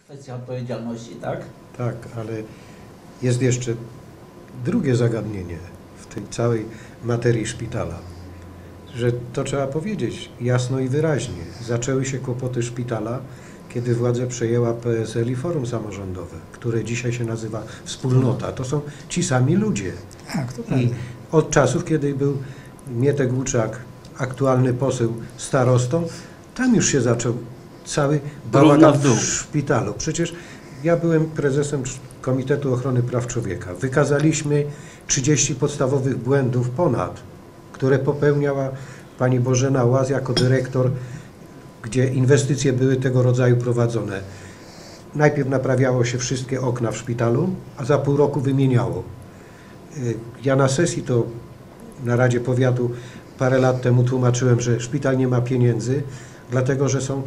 kwestia odpowiedzialności, tak? Tak, ale jest jeszcze drugie zagadnienie w tej całej materii szpitala, że to trzeba powiedzieć jasno i wyraźnie. Zaczęły się kłopoty szpitala, kiedy władzę przejęła PSL i Forum Samorządowe, które dzisiaj się nazywa Wspólnota. To są ci sami ludzie. Tak, to I prawda. od czasów, kiedy był Mietek Łuczak, aktualny poseł starostą, tam już się zaczął cały bałagan w szpitalu. Przecież ja byłem prezesem Komitetu Ochrony Praw Człowieka. Wykazaliśmy 30 podstawowych błędów ponad, które popełniała pani Bożena Łaz jako dyrektor, gdzie inwestycje były tego rodzaju prowadzone. Najpierw naprawiało się wszystkie okna w szpitalu, a za pół roku wymieniało. Ja na sesji to na Radzie Powiatu parę lat temu tłumaczyłem, że szpital nie ma pieniędzy, dlatego że są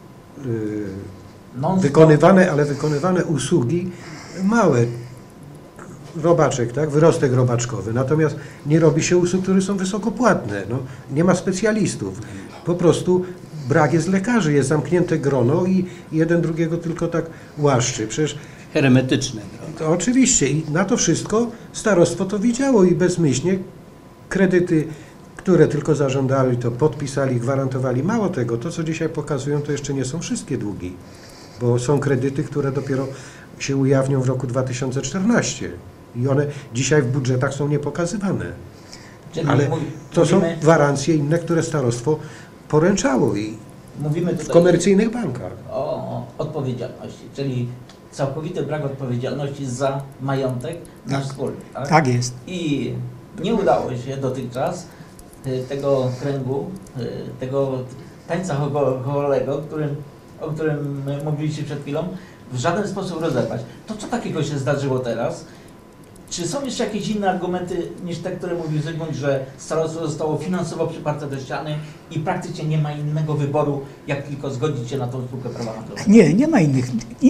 wykonywane usługi małe, robaczek, tak? Wyrostek robaczkowy. Natomiast nie robi się usług, które są wysokopłatne. No, nie ma specjalistów. Po prostu brak jest lekarzy, jest zamknięte grono i jeden drugiego tylko tak łaszczy. Przecież hermetyczne. to oczywiście i na to wszystko starostwo to widziało i bezmyślnie kredyty, które tylko zażądali, to podpisali, gwarantowali. Mało tego, to co dzisiaj pokazują, to jeszcze nie są wszystkie długi, bo są kredyty, które dopiero się ujawnią w roku 2014 i one dzisiaj w budżetach są niepokazywane. Czyli Ale to są gwarancje inne, które starostwo poręczało i mówimy w tutaj komercyjnych bankach. o odpowiedzialności, czyli całkowity brak odpowiedzialności za majątek nasz wspólny. Tak? Tak jest. I nie udało się dotychczas tego kręgu, tego tańca chochowego, o którym mówiliście przed chwilą, w żaden sposób rozerwać. To co takiego się zdarzyło teraz? Czy są jeszcze jakieś inne argumenty niż te, które mówił Zygmunt, że starostwo zostało finansowo przyparte do ściany i praktycznie nie ma innego wyboru, jak tylko zgodzić się na tą spółkę prawa handlowego? Nie ma innych.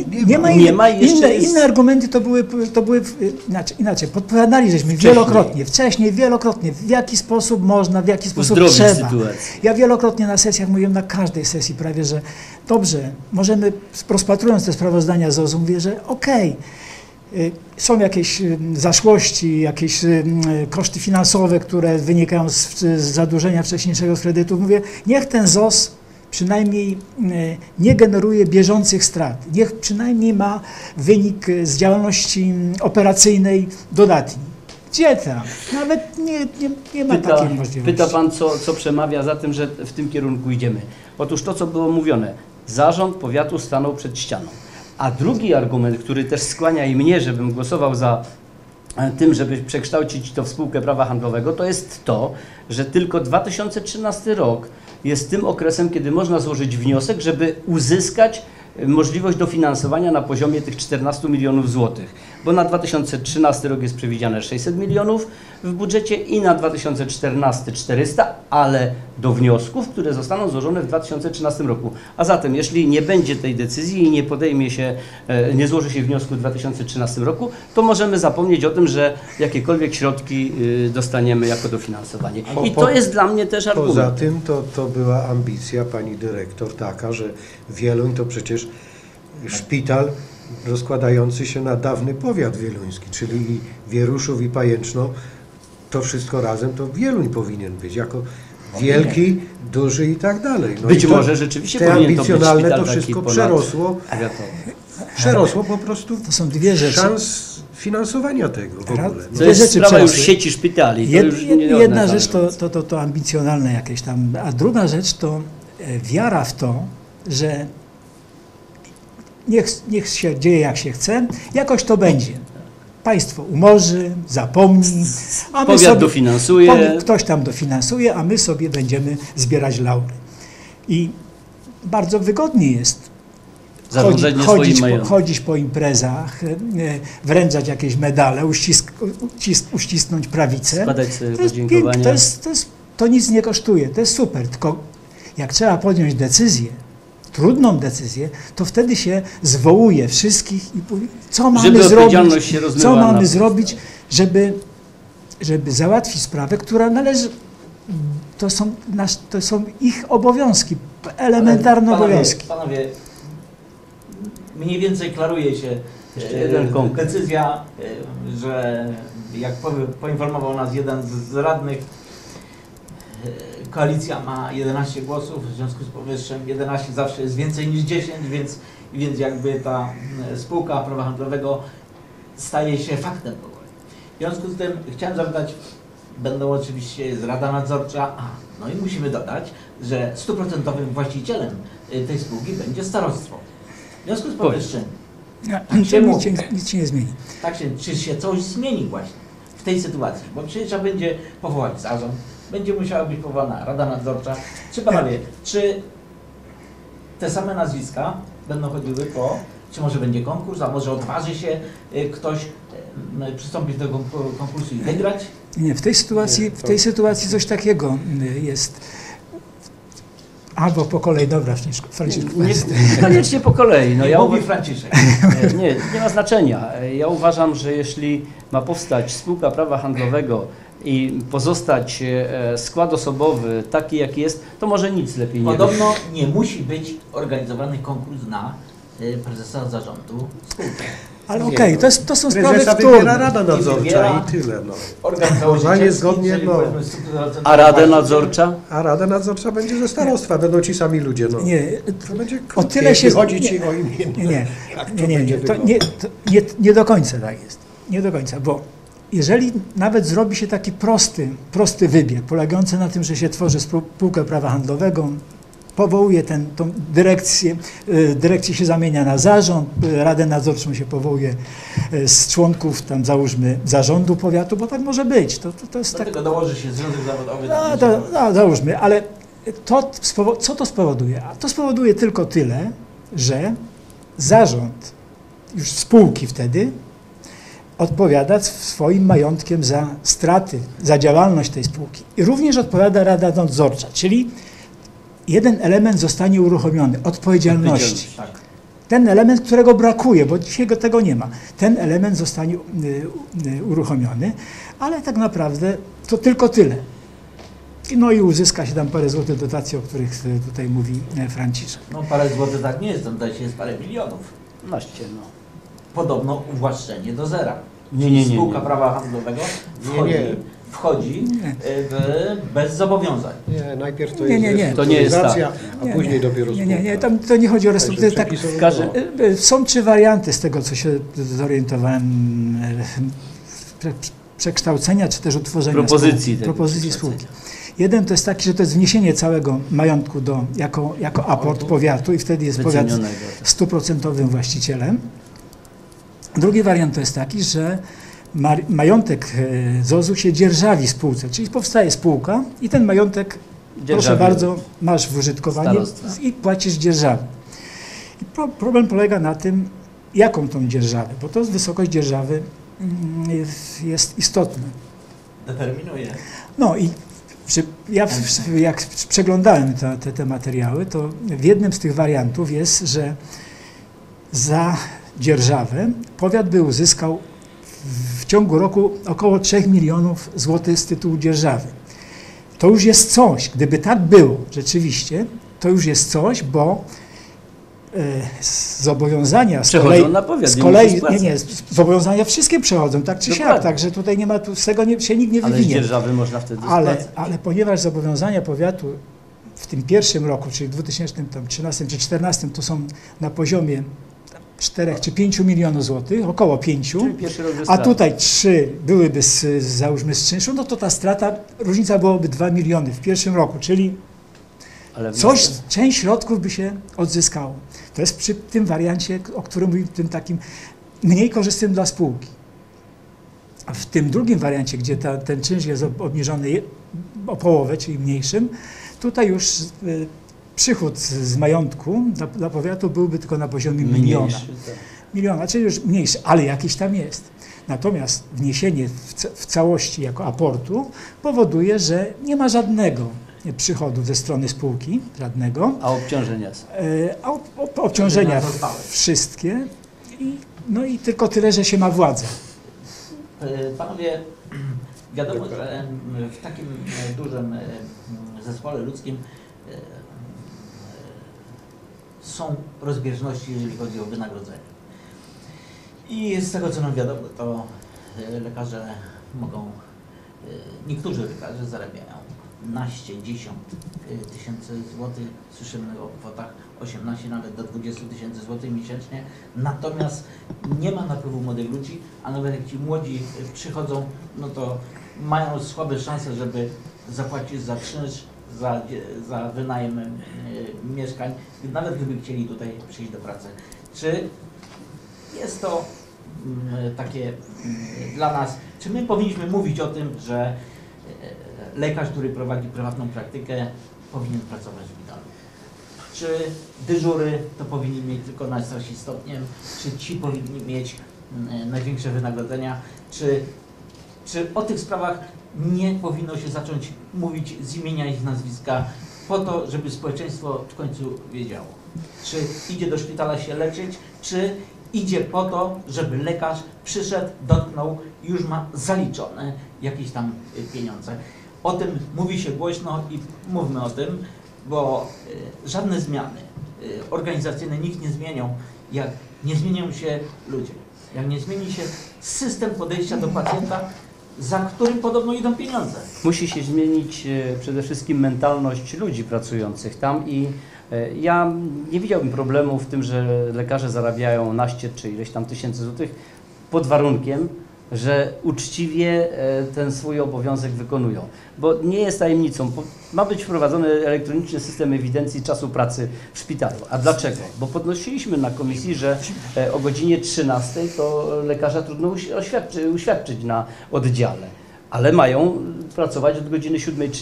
Inne argumenty to były inaczej. Podpowiadali żeśmy wcześniej, w jaki sposób można, w jaki sposób trzeba. Sytuacji. Ja wielokrotnie na sesjach mówiłem, na każdej sesji prawie, że dobrze, możemy, rozpatrując te sprawozdania ZOZ-u, mówię, że okej, są jakieś zaszłości, jakieś koszty finansowe, które wynikają z zadłużenia wcześniejszego z kredytu. Mówię, niech ten ZOS przynajmniej nie generuje bieżących strat. Niech przynajmniej ma wynik z działalności operacyjnej dodatni. Gdzie tam? Nawet nie ma takiej możliwości. Pyta Pan, co przemawia za tym, że w tym kierunku idziemy. Otóż to, co było mówione, zarząd powiatu stanął przed ścianą. A drugi argument, który też skłania i mnie, żebym głosował za tym, żeby przekształcić to w spółkę prawa handlowego, to jest to, że tylko 2013 rok jest tym okresem, kiedy można złożyć wniosek, żeby uzyskać możliwość dofinansowania na poziomie tych 14 milionów złotych, bo na 2013 rok jest przewidziane 600 milionów w budżecie i na 2014 400, ale do wniosków, które zostaną złożone w 2013 roku. A zatem, jeśli nie będzie tej decyzji i nie złoży się wniosku w 2013 roku, to możemy zapomnieć o tym, że jakiekolwiek środki dostaniemy jako dofinansowanie. I to jest dla mnie też argument. Poza tym to była ambicja pani dyrektor taka, że Wieluń to przecież szpital rozkładający się na dawny powiat wieluński, czyli i Wieruszów i Pajęczno, to wszystko razem to Wieluń powinien być, jako wielki, duży i tak dalej. No Być i może rzeczywiście te powinien to być ambicjonalne szpital to wszystko taki przerosło po prostu To są dwie rzeczy. szans finansowania tego w ogóle. To jest sprawa już sieci szpitali. Jedna rzecz to ambicjonalne jakieś tam, a druga rzecz to wiara w to, że niech się dzieje jak się chce, jakoś to będzie. Państwo umorzy, zapomni, a my powiat dofinansuje. Ktoś tam dofinansuje, a my sobie będziemy zbierać laury. I bardzo wygodnie jest chodzić po imprezach, wręczać jakieś medale, uścisnąć prawicę. Składać sobie podziękowania. To nic nie kosztuje, to jest super, tylko jak trzeba podjąć decyzję, trudną decyzję, to wtedy się zwołuje wszystkich i mówi, co mamy zrobić, żeby załatwić sprawę, która należy, to są ich obowiązki, elementarne obowiązki. Panowie, mniej więcej klaruje się Jeszcze jeden konkret. decyzja, że jak poinformował nas jeden z radnych, koalicja ma 11 głosów, w związku z powyższym 11 zawsze jest więcej niż 10, więc jakby ta spółka prawa handlowego staje się faktem powoli. W związku z tym chciałem zapytać, będą oczywiście jest Rada Nadzorcza, no i musimy dodać, że 100% właścicielem tej spółki będzie starostwo. W związku z powyższym, Nic się nie zmieni. czy się coś zmieni właśnie w tej sytuacji? Bo przecież trzeba będzie powołać zarząd, będzie musiała być powołana Rada Nadzorcza. Czy panowie, czy te same nazwiska będą chodziły czy może będzie konkurs, a może odważy się ktoś przystąpić do konkursu i wygrać? Nie, w tej sytuacji coś takiego jest. Albo po kolei, dobra, Franciszku. Koniecznie po kolei. No, Mówi Franciszek. Nie ma znaczenia. Ja uważam, że jeśli ma powstać spółka prawa handlowego i pozostać skład osobowy taki, jaki jest, to może nic lepiej nie Podobno nie musi być organizowany konkurs na prezesa zarządu spółki. Ale okej, to są sprawy Prezesa wtórne. wybiera Rada Nadzorcza i tyle. No. Organizacyjnie zgodnie, no. A Rada Nadzorcza? A Rada Nadzorcza będzie ze starostwa, będą ci sami ludzie. No. Nie, To będzie o tyle się... chodzi ci o imię. Nie do końca tak jest. Nie do końca, bo jeżeli nawet zrobi się taki prosty wybieg, polegający na tym, że się tworzy spółkę prawa handlowego, powołuje tą dyrekcję, dyrekcja się zamienia na zarząd, Radę Nadzorczą się powołuje z członków, tam załóżmy, zarządu powiatu, bo tak może być. To jest tak... dołoży się związek zawodowy. Załóżmy, ale co to spowoduje? A to spowoduje tylko tyle, że zarząd już spółki wtedy odpowiada swoim majątkiem za straty, za działalność tej spółki. I również odpowiada Rada Nadzorcza, czyli jeden element zostanie uruchomiony, odpowiedzialności. Tak. Ten element, którego brakuje, bo dzisiaj tego nie ma. Ten element zostanie uruchomiony, ale tak naprawdę to tylko tyle. No i uzyska się tam parę złotych dotacji, o których tutaj mówi Franciszek. No parę złotych tak nie jest, tam się jest parę milionów. Podobno uwłaszczenie do zera. Nie. Spółka prawa handlowego wchodzi bez zobowiązań. Nie, najpierw to Nie. jest To nie jest restrukturyzacja, a później dopiero spółka. Nie, to nie chodzi o restrukturyzację. Tak, są 3 warianty z tego, co się zorientowałem, przekształcenia, czy też utworzenia propozycji spółki. Jeden to jest taki, że to jest wniesienie całego majątku jako aport powiatu i wtedy jest powiat 100% właścicielem. Drugi wariant to jest taki, że majątek ZOZ-u się dzierżawi spółce, czyli powstaje spółka i ten majątek, proszę bardzo, masz w użytkowaniu i płacisz dzierżawę. I problem polega na tym, jaką tą dzierżawę, bo to wysokość dzierżawy jest istotna. Determinuje. No i jak przeglądałem te materiały, to w jednym z tych wariantów jest, że za dzierżawę powiat by uzyskał w ciągu roku około 3 milionów złotych z tytułu dzierżawy. To już jest coś, gdyby tak było rzeczywiście, to już jest coś, bo zobowiązania zobowiązania wszystkie przechodzą, tak czy siak, także tutaj nie ma, z tego się nikt nie wywinie. Ale z dzierżawy można wtedy spłacać. Ale ponieważ zobowiązania powiatu w tym pierwszym roku, czyli w 2013 czy 2014, to są na poziomie 4 czy 5 milionów złotych, około 5, a tutaj 3 byłyby załóżmy z czynszu, no to ta strata, różnica byłoby 2 miliony w pierwszym roku, czyli część środków by się odzyskało. To jest przy tym wariancie, o którym mówię, tym takim mniej korzystnym dla spółki. A w tym drugim wariancie, gdzie ten czynsz jest obniżony o połowę, czyli mniejszym, tutaj już przychód z majątku dla powiatu byłby tylko na poziomie miliona, czyli już mniejszy, ale jakiś tam jest. Natomiast wniesienie w całości jako aportu powoduje, że nie ma żadnego przychodu ze strony spółki, żadnego. A obciążenia są? Obciążenia wszystkie, no i tylko tyle, że się ma władzę. Panowie, wiadomo, że w takim dużym zespole ludzkim są rozbieżności, jeżeli chodzi o wynagrodzenie. I z tego co nam wiadomo, to lekarze mogą, niektórzy lekarze zarabiają naście, 10 tysięcy złotych, słyszymy o kwotach 18 nawet do 20 tysięcy złotych miesięcznie, natomiast nie ma napływu młodych ludzi, a nawet jak ci młodzi przychodzą, no to mają słabe szanse, żeby zapłacić za czynsz, za wynajem mieszkań, nawet gdyby chcieli tutaj przyjść do pracy. Czy jest to takie dla nas, czy my powinniśmy mówić o tym, że lekarz, który prowadzi prywatną praktykę, powinien pracować w szpitalu? Czy dyżury to powinni mieć tylko najstarsi stopniem? Czy ci powinni mieć największe wynagrodzenia? Czy o tych sprawach nie powinno się zacząć mówić z imienia i z nazwiska po to, żeby społeczeństwo w końcu wiedziało? Czy idzie do szpitala się leczyć, czy idzie po to, żeby lekarz przyszedł, dotknął i już ma zaliczone jakieś tam pieniądze? O tym mówi się głośno i mówmy o tym, bo żadne zmiany organizacyjne nikt nie zmienią, jak nie zmienią się ludzie, jak nie zmieni się system podejścia do pacjenta, za którym podobno idą pieniądze. Musi się zmienić przede wszystkim mentalność ludzi pracujących tam i ja nie widziałbym problemu w tym, że lekarze zarabiają naście czy ileś tam tysięcy złotych pod warunkiem, że uczciwie ten swój obowiązek wykonują. Bo nie jest tajemnicą, ma być wprowadzony elektroniczny system ewidencji czasu pracy w szpitalu. A dlaczego? Bo podnosiliśmy na komisji, że o godzinie 13 to lekarza trudno uświadczyć na oddziale, ale mają pracować od godziny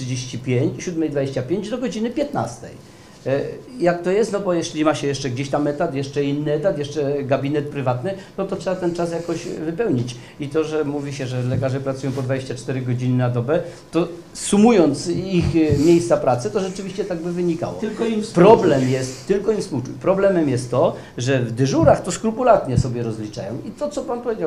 7:25 do godziny 15. Jak to jest? No bo jeśli ma się jeszcze gdzieś tam etat, jeszcze inny etat, jeszcze gabinet prywatny, no to trzeba ten czas jakoś wypełnić. I to, że mówi się, że lekarze pracują po 24 godziny na dobę, to sumując ich miejsca pracy, to rzeczywiście tak by wynikało. Tylko im Problemem jest to, że w dyżurach to skrupulatnie sobie rozliczają. I to, co Pan powiedział,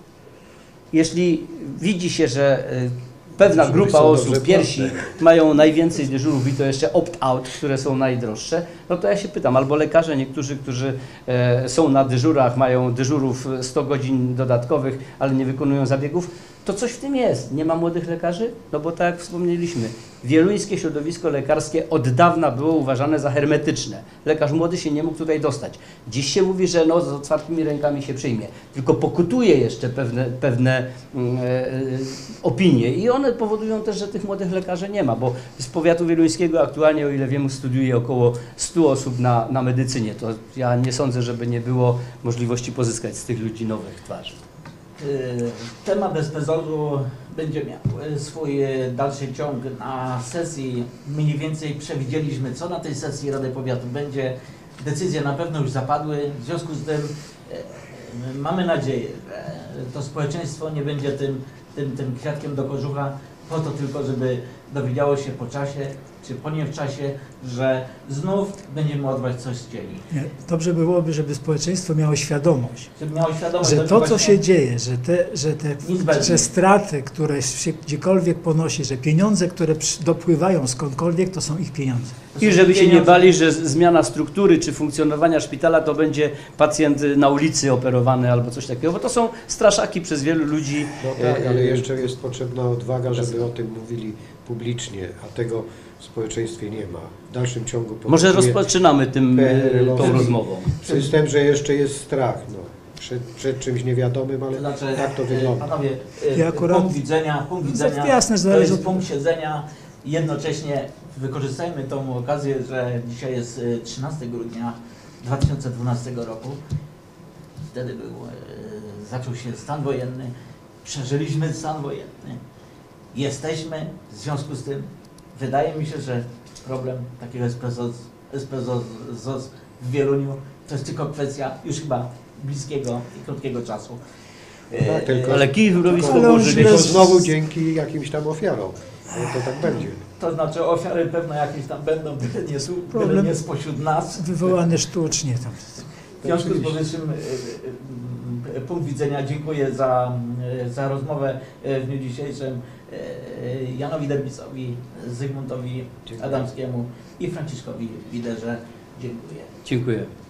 jeśli widzi się, że pewna grupa osób, pierwsi, mają najwięcej dyżurów i to jeszcze opt-out, które są najdroższe, no to ja się pytam, albo lekarze niektórzy, którzy są na dyżurach, mają dyżurów 100 godzin dodatkowych, ale nie wykonują zabiegów, to coś w tym jest. Nie ma młodych lekarzy? No bo tak jak wspomnieliśmy, wieluńskie środowisko lekarskie od dawna było uważane za hermetyczne. Lekarz młody się nie mógł tutaj dostać. Dziś się mówi, że no, z otwartymi rękami się przyjmie. Tylko pokutuje jeszcze pewne opinie i one powodują też, że tych młodych lekarzy nie ma, bo z powiatu wieluńskiego aktualnie, o ile wiem, studiuje około 100 osób na medycynie. To ja nie sądzę, żeby nie było możliwości pozyskać z tych ludzi nowych twarzy. Temat SPZOZ-u będzie miał swój dalszy ciąg na sesji. Mniej więcej przewidzieliśmy, co na tej sesji Rady Powiatu będzie. Decyzje na pewno już zapadły. W związku z tym mamy nadzieję, że to społeczeństwo nie będzie tym kwiatkiem do kożucha po to tylko, żeby dowiedziało się po czasie, czy po nie w czasie, że znów będziemy odbywać coś z dzieli. Dobrze byłoby, żeby społeczeństwo miało świadomość, Żeby miało świadomość, że to, co się dzieje, że straty, które się gdziekolwiek ponosi, że pieniądze, które dopływają skądkolwiek, to są ich pieniądze. I żeby się nie bali, że zmiana struktury czy funkcjonowania szpitala to będzie pacjent na ulicy operowany albo coś takiego, bo to są straszaki przez wielu ludzi. No tak, ale jeszcze jest potrzebna odwaga, żeby o tym mówili publicznie, a tego w społeczeństwie nie ma. W dalszym ciągu może rozpoczynamy tą rozmową. System, że jeszcze jest strach przed czymś niewiadomym, ale to znaczy, tak to wygląda. Panowie, akurat, punkt widzenia jasne, to jest punkt siedzenia. Jednocześnie wykorzystajmy tą okazję, że dzisiaj jest 13 grudnia 2012 roku. Wtedy zaczął się stan wojenny. Przeżyliśmy stan wojenny. Jesteśmy, w związku z tym wydaje mi się, że problem takiego SPZOZ w Wieluniu to jest tylko kwestia już chyba bliskiego i krótkiego czasu. Tak, ale kij w mrowisko tylko znowu dzięki jakimś tam ofiarom. No to tak będzie. To znaczy ofiary pewno jakieś tam będą, byle nie spośród nas. Wywołane sztucznie tam. W związku z powyższym punkt widzenia dziękuję za rozmowę w dniu dzisiejszym Janowi Derbisowi, Zygmuntowi Adamskiemu i Franciszkowi Widerze. Dziękuję. Dziękuję.